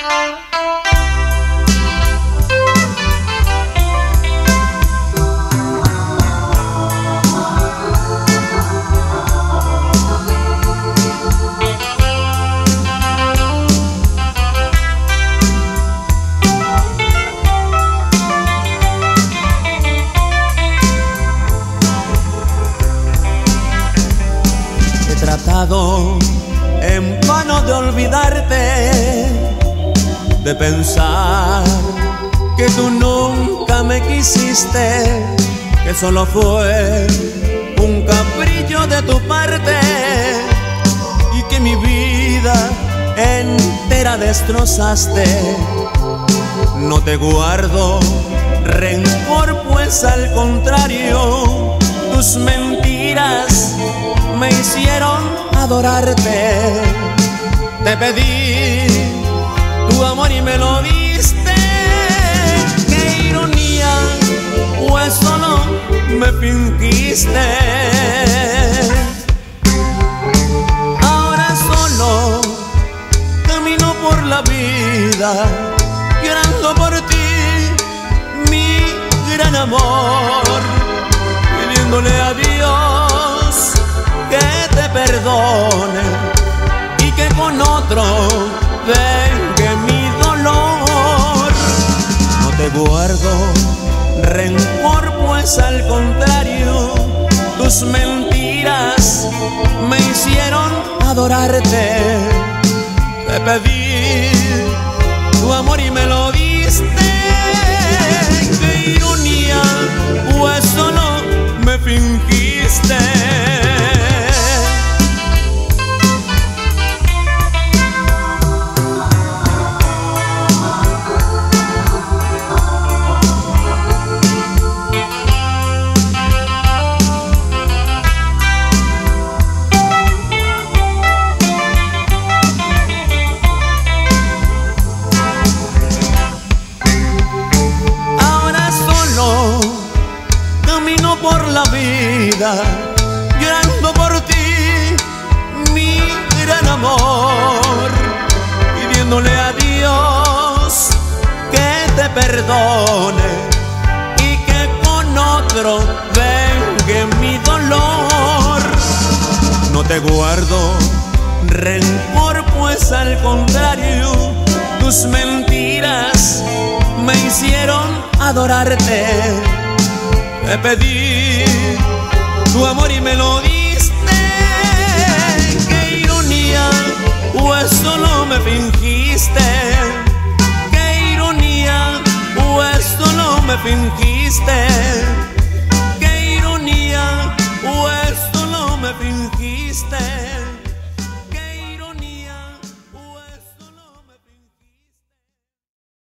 Tratado en vano de olvidarte, de pensar que tú nunca me quisiste, que solo fue un capricho de tu parte y que mi vida entera destrozaste. No te guardo rencor, pues al contrario, tus mentiras me hicieron adorarte. Te pedí tu amor y me lo diste. Qué ironía, pues solo me fingiste. Ahora solo camino por la vida llorando por ti, mi gran amor, pidiéndole a Dios que te perdone y que con otro vengue mi dolor. No te guardo rencor, pues al contrario, tus mentiras me hicieron adorarte. Te pedí tu amor y me lo diste. Qué ironía, pues solo me fingiste. Camino por la vida llorando por ti, mi gran amor, pidiéndole a Dios que te perdone y que con otro vengue mi dolor. No te guardo rencor, pues al contrario, tus mentiras me hicieron adorarte. Te pedí tu amor y me lo diste. Qué ironía, pues solo me fingiste. Qué ironía, pues solo me fingiste.